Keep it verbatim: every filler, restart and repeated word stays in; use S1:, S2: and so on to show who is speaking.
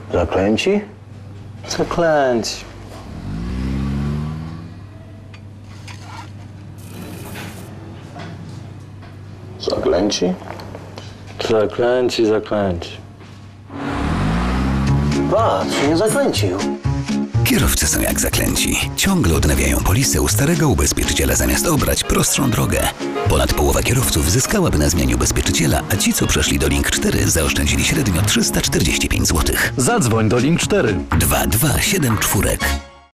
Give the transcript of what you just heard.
S1: Zaklęci?
S2: Zaklęci.
S1: Zaklęci?
S2: Zaklęci, zaklęci.
S1: Patrz, nie zaklęcił.
S3: Kierowcy są jak zaklęci. Ciągle odnawiają polisę u starego ubezpieczyciela, zamiast obrać prostszą drogę. Ponad połowa kierowców zyskałaby na zmianie ubezpieczyciela, a ci, co przeszli do Link cztery, zaoszczędzili średnio trzysta czterdzieści pięć złotych.
S4: Zadzwoń do Link cztery.
S3: dwa dwa siedem cztery.